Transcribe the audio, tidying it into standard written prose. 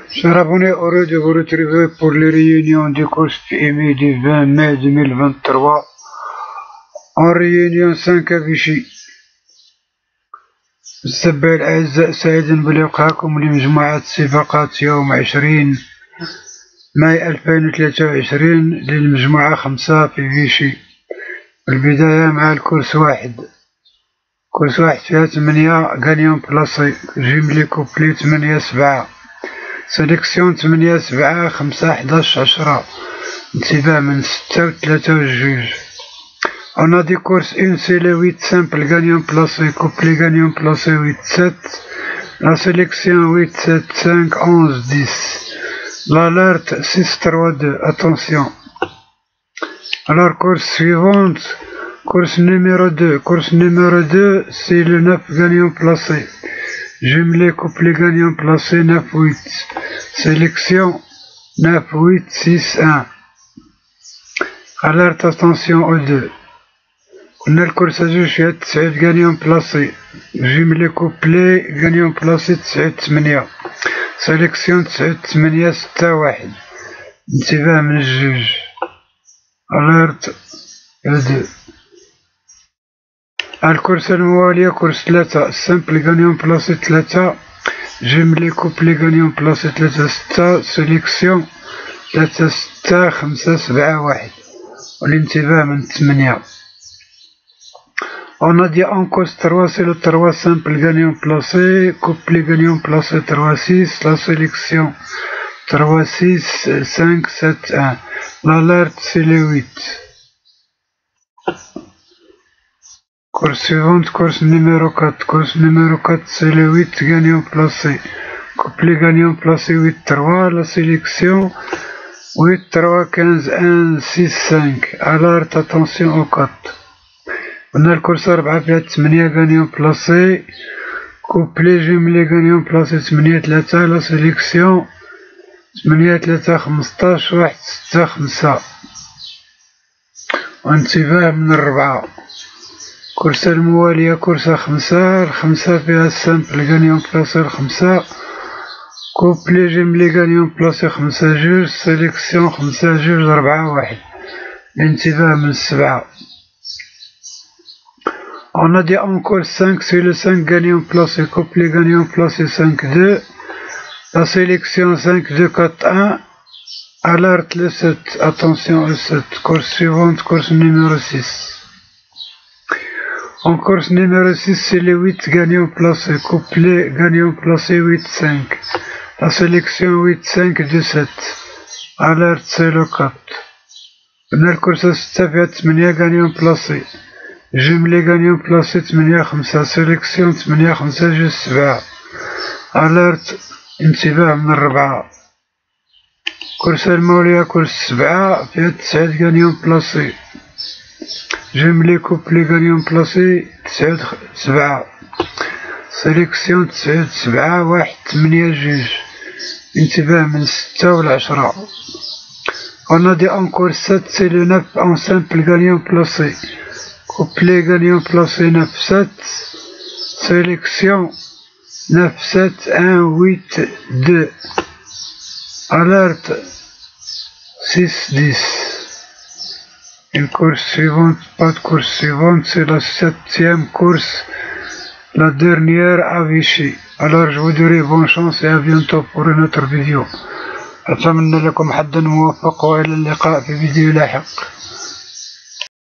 Cher abonné, heureux de vous retrouver pour les réunions du course PMI du 20 mai 2023 en réunion 5 à Vichy. السبة الأعزاء، سعيد بلقائكم لمجموعة سباقات يوم 20 ماي 2023 للمجموعة 5 في فيشي. البداية مع الكورس واحد. كورس واحد فيها 8 غانيون بلاصي، جيملي كوبلي 8-7، سيليكسيون 8-7 5-11-10، انتباه من 6 و 3 و2. On a des courses, une c'est le 8 simple gagnant placé, couplet gagnant placé 8-7, la sélection 8-7-5, 11-10, l'alerte 6-3-2, attention. Alors course suivante, course numéro 2, c'est le 9 gagnant placé, jumelé couplet gagnant placé 9-8, sélection 9-8-6-1, alerte attention aux 2. قلنا الكورس زوج فيها 9 غانيون بلاصي، جيملي كوبلي غانيون بلاصي 9-8، سيليكسيون 9-8-6-1، انتباه من الجوج، اليرت 2. الكورس الموالية كورس 3 سامبل غانيون بلاصي 3، جيملي كوبلي غانيون بلاصي 3-6، سيليكسيون 3-6-5-7-1، والانتباه من 8. On a dit en course 3, c'est le 3 simple gagnant placé, couplet gagnant placé 3-6, la sélection 3-6, 5-7-1. L'alerte c'est le 8. Course suivante, course numéro 4. Course numéro 4, c'est le 8 gagnant placé, couplet gagnant placé 8-3, la sélection 8-3-15-1-6-5. Alerte, attention au 4. قلنا الكورس 4 فيها 8 غانيون بلاصي، كوبلي جيملي غانيون بلاصي 8-3، لا سيليكسيون 8-3-15 1-6-5، وانتباه من 4. كورس الموالية كورس 5، الخمسة فيها سامبل غانيون بلاصي 5، كوبلي جيملي غانيون بلاصي 5-2، سيليكسيون 5-2-4-1، الانتباه من 7. On a dit encore 5, c'est le 5 gagnant placé, couplet gagnant placé 5-2, la sélection 5-2-4-1, alerte le 7, attention au 7, course suivante, course numéro 6. En course numéro 6, c'est le 8 gagnant placé, couplet gagnant placé 8-5, la sélection 8-5-2-7, alerte c'est le 4. On a le course 6 فيها 8 gagnant placé، جيملي غانيون بلاصي 8-5، سيليكسيون 8-5-7، اليرت انتباه من 4. كورس المولية كورس 7 فيها 9 غانيون بلاصي، جيملي كوبلي غانيون بلاصي 9-7، سيليكسيون 9-7-1-8-2، انتباه من 6 و10. On a dit encore 7, c'est le 9 en simple gagnant placé, couplet gagnant placé 9-7, sélection 9-7-1-8-2, alerte 6-10. Une course suivante, pas de course suivante, c'est la 7e course, la dernière à Vichy. Alors je vous dirai bonne chance et à bientôt pour une autre vidéo. أتمنى لكم حظا موفق وإلى اللقاء في فيديو لاحق.